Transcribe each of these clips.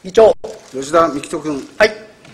議長。 吉田幹人君。 はい。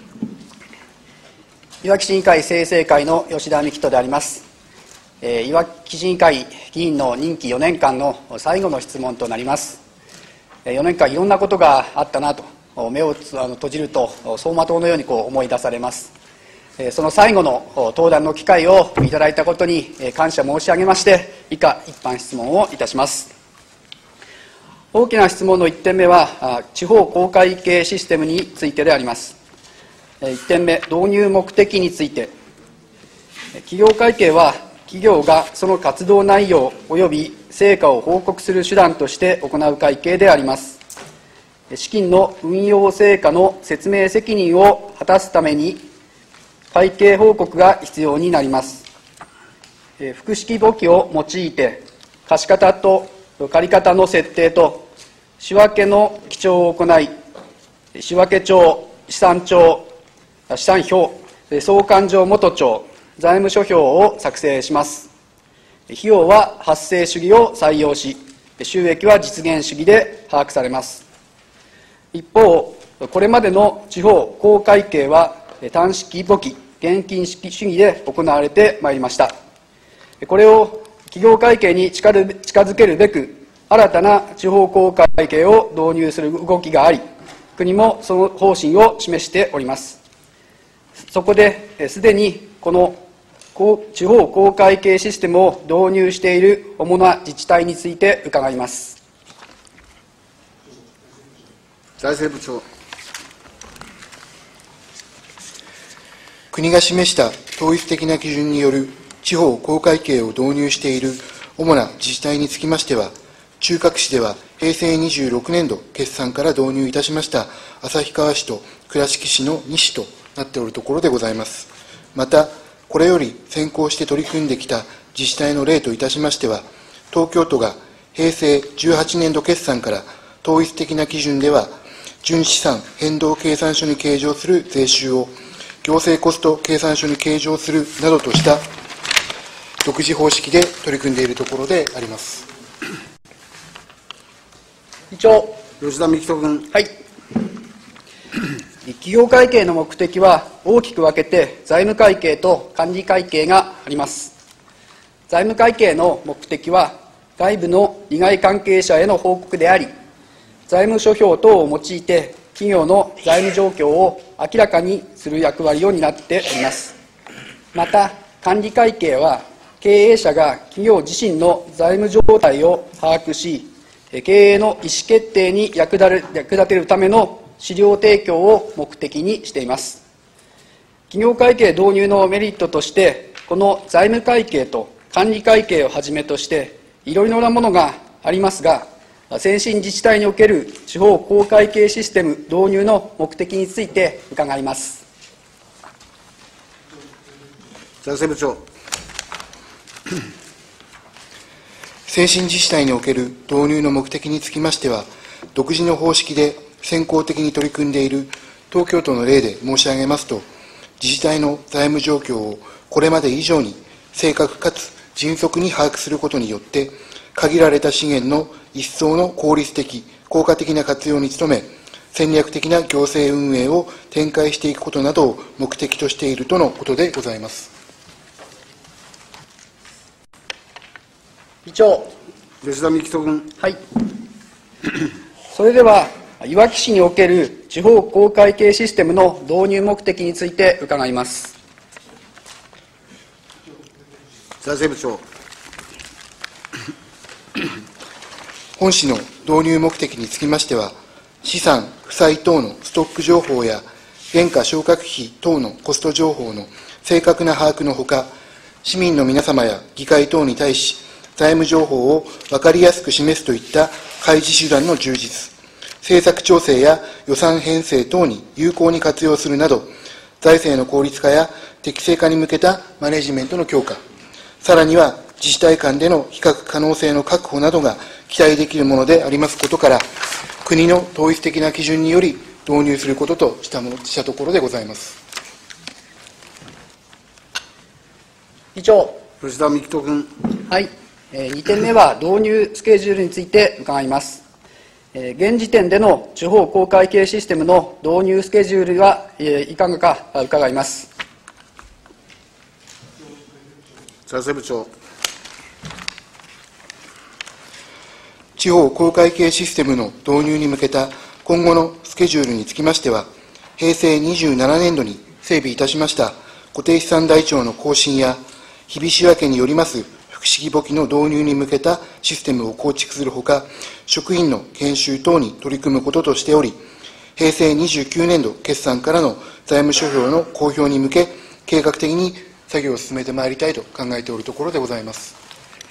いわき市議会清正会の吉田幹人であります。いわき市議会議員の任期4年間の最後の質問となります。4年間いろんなことがあったなと、目を閉じると走馬灯のように思い出されます。その最後の登壇の機会をいただいたことに感謝申し上げまして、以下一般質問をいたします。大きな質問の1点目は、地方公会計システムについてであります。1点目、導入目的について。企業会計は、企業がその活動内容及び成果を報告する手段として行う会計であります。資金の運用成果の説明責任を果たすために、会計報告が必要になります。複式簿記を用いて、貸方と借方の設定と仕分の記帳を行い、仕分帳、資産帳、資産表、総勘定元帳、財務諸表を作成します。費用は発生主義を採用し、収益は実現主義で把握されます。一方、これまでの地方公会計は単式簿記、現金主義で行われてまいりました。これを企業会計に近づけるべく、新たな地方公会計を導入する動きがあり、国もその方針を示しております。そこで、すでにこの地方公会計システムを導入している主な自治体について伺います。 財政部長。 国が示した統一的な基準による地方公会計を導入している主な自治体につきましては、中核市では平成26年度決算から導入いたしました旭川市と倉敷市の2市となっておるところでございます。また、これより先行して取り組んできた自治体の例といたしましては、東京都が平成18年度決算から統一的な基準では、純資産変動計算書に計上する税収を行政コスト計算書に計上するなどとした独自方式で取り組んでいるところであります。 議長。 吉田幹人君。 はい。企業会計の目的は大きく分けて財務会計と管理会計があります。財務会計の目的は外部の利害関係者への報告であり、財務諸表等を用いて企業の財務状況を明らかにする役割を担っております。また、管理会計は経営者が企業自身の財務状態を把握し、経営の意思決定に役立てるための資料提供を目的にしています。企業会計導入のメリットとして、この財務会計と管理会計をはじめとして、いろいろなものがありますが、先進自治体における地方公会計システム導入の目的について伺います。 財政部長。 先進自治体における導入の目的につきましては、独自の方式で先行的に取り組んでいる東京都の例で申し上げますと、自治体の財務状況をこれまで以上に正確かつ迅速に把握することによって、限られた資源の一層の効率的、効果的な活用に努め、戦略的な行政運営を展開していくことなどを目的としているとのことでございます。 議長。 吉田幹人君。 はい。それでは、いわき市における地方公会計システムの導入目的について伺います。 財政部長。 本市の導入目的につきましては、資産、負債等のストック情報や原価償却費等のコスト情報の正確な把握のほか、市民の皆様や議会等に対し、財務情報を分かりやすく示すといった開示手段の充実、政策調整や予算編成等に有効に活用するなど、財政の効率化や適正化に向けたマネジメントの強化、さらには自治体間での比較可能性の確保などが期待できるものでありますことから、国の統一的な基準により導入することとしたところでございます。 議長。 吉田幹人君。 はい。2点目は導入スケジュールについて伺います。 現時点での地方公会計システムの導入スケジュールはいかがか伺います。 財政部長。 地方公会計システムの導入に向けた今後のスケジュールにつきましては、平成27年度に整備いたしました固定資産台帳の更新や、日々仕分けによります複式簿記の導入に向けたシステムを構築するほか、職員の研修等に取り組むこととしており、平成29年度決算からの財務諸表の公表に向け、計画的に作業を進めてまいりたいと考えておるところでございます。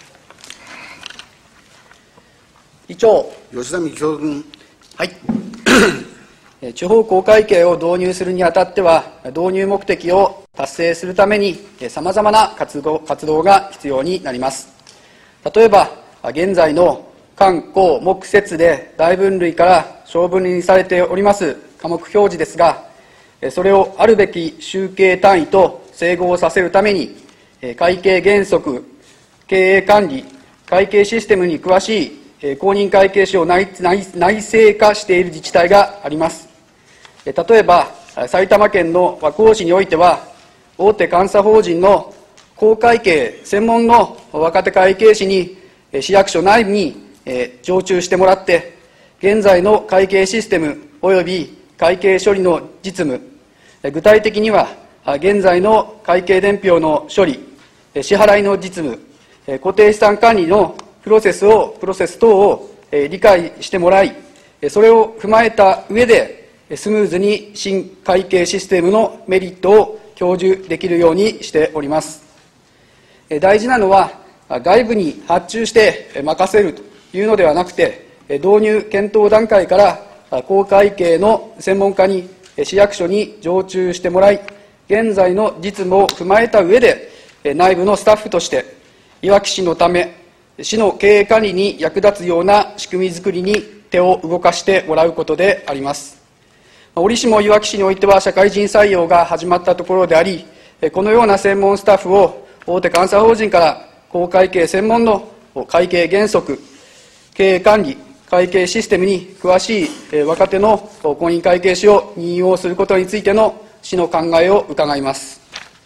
議長。 吉田幹人君。 はい。地方公会計を導入するにあたっては、導入目的を達成するために、さまざまな活動が必要になります。例えば、現在の官公目節で大分類から小分類にされております科目表示ですが、それをあるべき集計単位と整合させるために、会計原則、経営管理、会計システムに詳しい公認会計士を内製化している自治体があります。例えば、埼玉県の和光市においては、大手監査法人の公会計専門の若手会計士に市役所内部に常駐してもらって、現在の会計システム及び会計処理の実務、具体的には現在の会計伝票の処理、支払いの実務、固定資産管理のプロセス等を理解してもらい、それを踏まえた上で、スムーズに新会計システムのメリットを享受できるようにしております。大事なのは、外部に発注して任せるというのではなくて、導入検討段階から公会計の専門家に市役所に常駐してもらい、現在の実務を踏まえた上で、内部のスタッフとして、いわき市のため、市の経営管理に役立つような仕組みづくりに手を動かしてもらうことであります。折しもいわき市においては社会人採用が始まったところであり、このような専門スタッフを大手監査法人から公会計専門の会計原則、経営管理、会計システムに詳しい若手の公認会計士を任用することについての市の考えを伺います。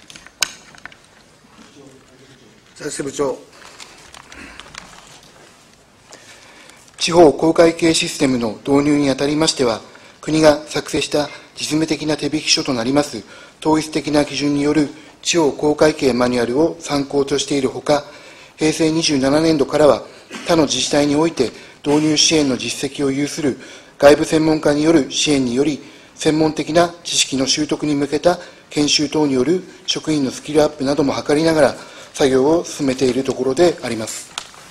財政部長。 地方公会計システムの導入にあたりましては、国が作成した実務的な手引き書となります統一的な基準による地方公会計マニュアルを参考としているほか、平成27年度からは他の自治体において導入支援の実績を有する外部専門家による支援により、専門的な知識の習得に向けた研修等による職員のスキルアップなども図りながら作業を進めているところであります。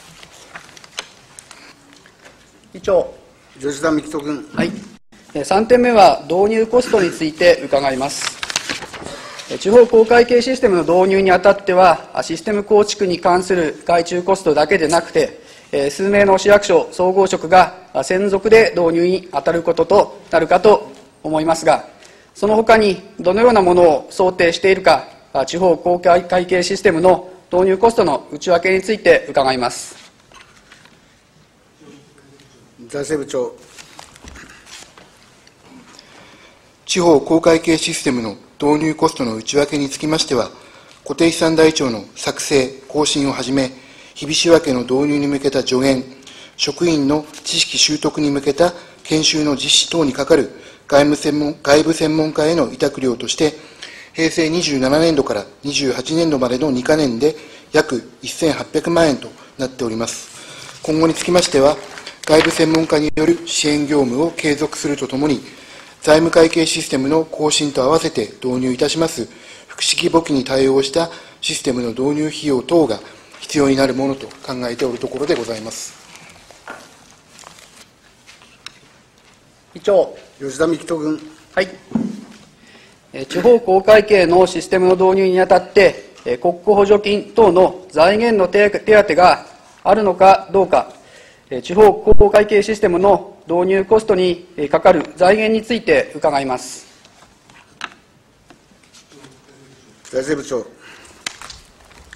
議長。 吉田幹人君。 はい。3点目は導入コストについて伺います。地方公会計システムの導入にあたっては、システム構築に関する外注コストだけでなくて、数名の市役所、総合職が専属で導入に当たることとなるかと思いますが、その他にどのようなものを想定しているか、地方公会計システムの導入コストの内訳について伺います。 財政部長。 地方公会計システムの導入コストの内訳につきましては、固定資産台帳の作成・更新をはじめ、日々仕分けの導入に向けた助言、職員の知識習得に向けた研修の実施等にかかる外部専門家への委託料として、平成27年度から28年度までの2か年で約1800万円となっております。今後につきましては、外部専門家による支援業務を継続するとともに、財務会計システムの更新と合わせて導入いたします複式簿記に対応したシステムの導入費用等が必要になるものと考えておるところでございます。 議長。 吉田幹人君。 はい。地方公会計のシステムの導入にあたって、国庫補助金等の財源の手当があるのかどうか、地方公会計システムの導入コストにかかる財源について伺います。 財政部長。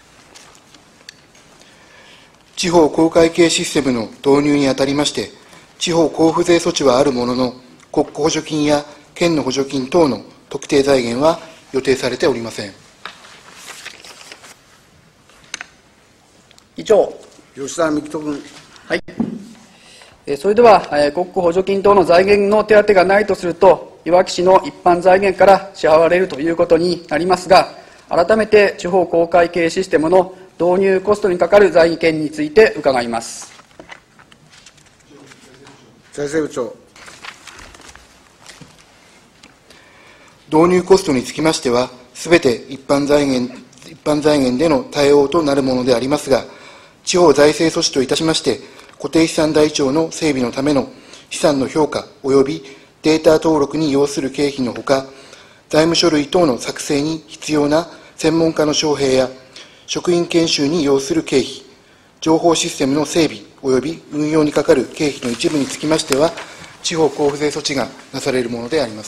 地方公会計システムの導入にあたりまして、 地方交付税措置はあるものの、国庫補助金や県の補助金等の特定財源は予定されておりません。 議長。 吉田幹人君。 はい。それでは、国庫補助金等の財源の手当がないとすると、いわき市の一般財源から支払われるということになりますが、改めて地方公会計システムの導入コストにかかる財源について伺います。 財政部長。 導入コストにつきましては、すべて一般財源での対応となるものでありますが、地方財政措置といたしまして、固定資産台帳の整備のための資産の評価及びデータ登録に要する経費のほか、財務書類等の作成に必要な専門家の招聘や職員研修に要する経費、情報システムの整備及び運用にかかる経費の一部につきましては、地方交付税措置がなされるものであります。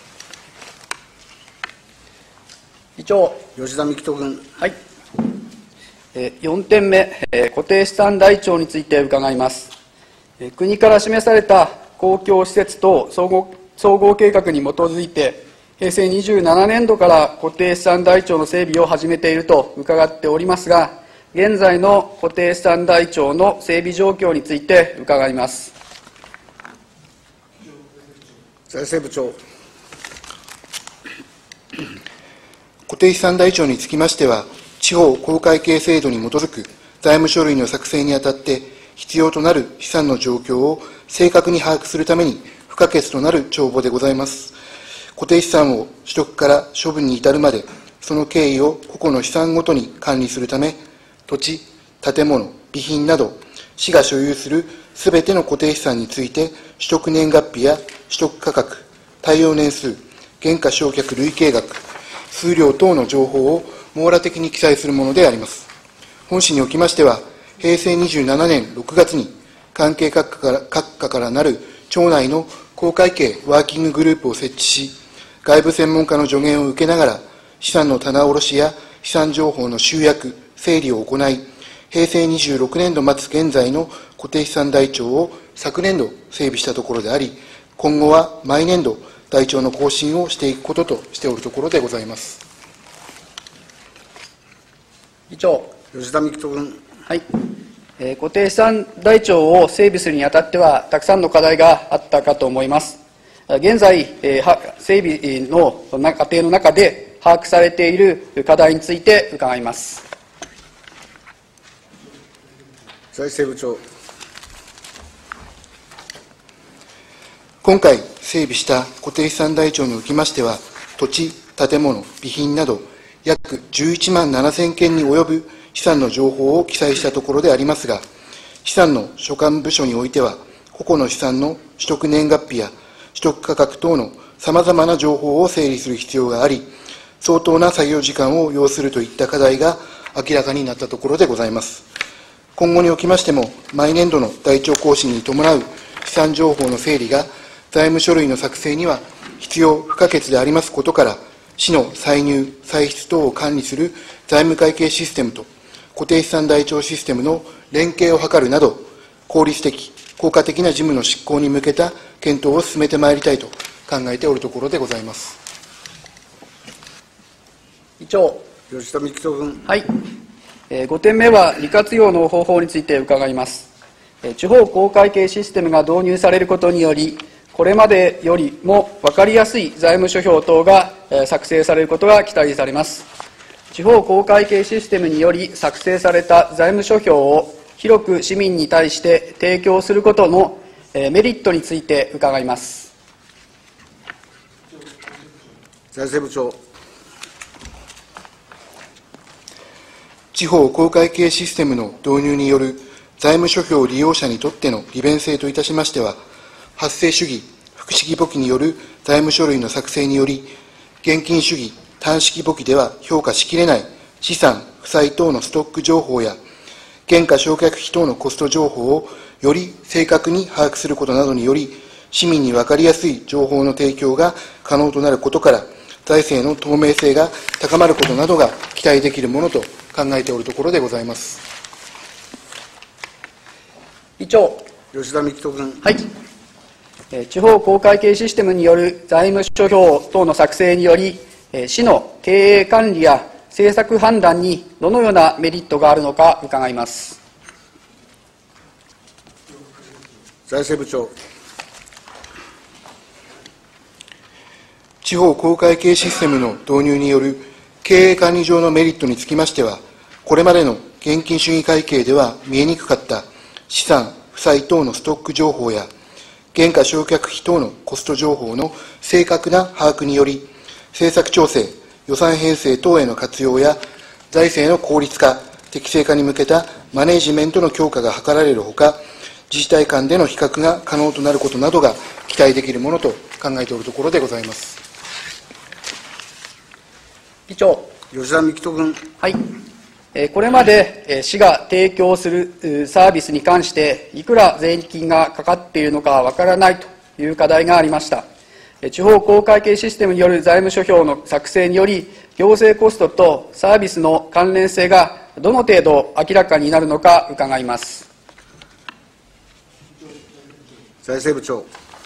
議長。 吉田幹人君。 はい。4点目、固定資産台帳について伺います。国から示された公共施設等総合計画に基づいて、平成27年度から固定資産台帳の整備を始めていると伺っておりますが、現在の固定資産台帳の整備状況について伺います。 財政部長。 固定資産台帳につきましては、地方公会計制度に基づく財務書類の作成にあたって必要となる資産の状況を正確に把握するために不可欠となる帳簿でございます。固定資産を取得から処分に至るまで、その経緯を個々の資産ごとに管理するため、土地、建物、備品など、市が所有するすべての固定資産について、取得年月日や取得価格、耐用年数、減価償却累計額、数量等の情報を網羅的に記載するものであります。本市におきましては、平成27年6月に関係各課からなる庁内の公会計ワーキンググループを設置し、外部専門家の助言を受けながら、資産の棚卸しや資産情報の集約、整理を行い、平成26年度末現在の固定資産台帳を昨年度整備したところであり、今後は毎年度台帳の更新をしていくこととしておるところでございます。 議長。 吉田幹人君。 はい。固定資産台帳を整備するにあたっては、たくさんの課題があったかと思います。現在、整備の過程の中で把握されている課題について伺います。 財政部長。 今回整備した固定資産台帳におきましては、土地、建物、備品など、約11万7000件に及ぶ資産の情報を記載したところでありますが、資産の所管部署においては、個々の資産の取得年月日や取得価格等のさまざまな情報を整理する必要があり、相当な作業時間を要するといった課題が明らかになったところでございます。今後におきましても、毎年度の台帳更新に伴う資産情報の整理が、財務書類の作成には必要不可欠でありますことから、市の歳入・歳出等を管理する財務会計システムと固定資産台帳システムの連携を図るなど、効率的、効果的な事務の執行に向けた検討を進めてまいりたいと考えておるところでございます。 議長。 吉田幹人君。 はい。5点目は利活用の方法について伺います。地方公会計システムが導入されることにより、これまでよりも分かりやすい財務諸表等が作成されることが期待されます。地方公会計システムにより作成された財務諸表を広く市民に対して提供することのメリットについて伺います。 財政部長。 地方公会計システムの導入による財務諸表利用者にとっての利便性といたしましては、発生主義、複式簿記による財務書類の作成により、現金主義、単式簿記では評価しきれない資産、負債等のストック情報や、減価償却費等のコスト情報をより正確に把握することなどにより、市民に分かりやすい情報の提供が可能となることから、財政の透明性が高まることなどが期待できるものと考えておるところでございます。 議長。 吉田幹人君。 はい。地方公会計システムによる財務諸表等の作成により、市の経営管理や政策判断にどのようなメリットがあるのか伺います。 財政部長。 地方公会計システムの導入による経営管理上のメリットにつきましては、これまでの現金主義会計では見えにくかった資産、負債等のストック情報や、減価償却費等のコスト情報の正確な把握により、政策調整、予算編成等への活用や、財政の効率化、適正化に向けたマネジメントの強化が図られるほか、自治体間での比較が可能となることなどが期待できるものと考えておるところでございます。 議長。 吉田幹人君。 はい。これまで市が提供するサービスに関して、いくら税金がかかっているのかわからないという課題がありました。地方公会計システムによる財務諸表の作成により、行政コストとサービスの関連性がどの程度明らかになるのか伺います。 財政部長。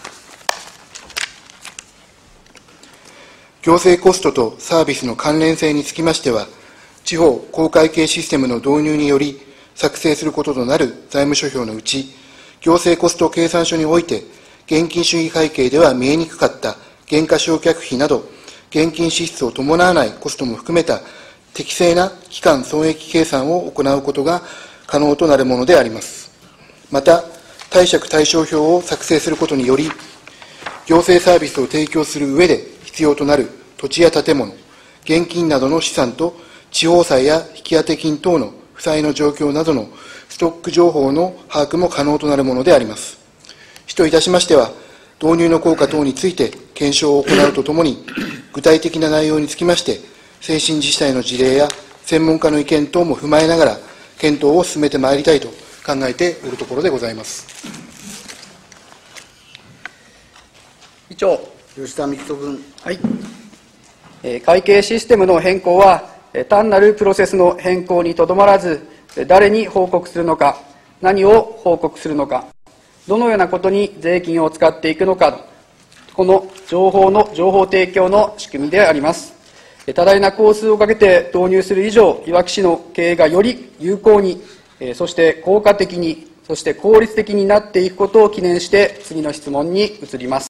行政コストとサービスの関連性につきましては、地方公会計システムの導入により作成することとなる財務諸表のうち、行政コスト計算書において、現金主義会計では見えにくかった減価償却費など、現金支出を伴わないコストも含めた適正な期間損益計算を行うことが可能となるものであります。また、貸借対照表を作成することにより、行政サービスを提供する上で必要となる土地や建物、現金などの資産と地方債や引当金等の負債の状況などのストック情報の把握も可能となるものであります。市といたしましては、導入の効果等について検証を行うとともに、具体的な内容につきまして、先進自治体の事例や専門家の意見等も踏まえながら、検討を進めてまいりたいと考えておるところでございます。 議長。 吉田幹人君。 はい。会計システムの変更は、単なるプロセスの変更にとどまらず、誰に報告するのか、何を報告するのか、どのようなことに税金を使っていくのか、この情報提供の仕組みであります。多大な工数をかけて導入する以上、いわき市の経営がより有効に、そして効果的に、そして効率的になっていくことを記念して、次の質問に移ります。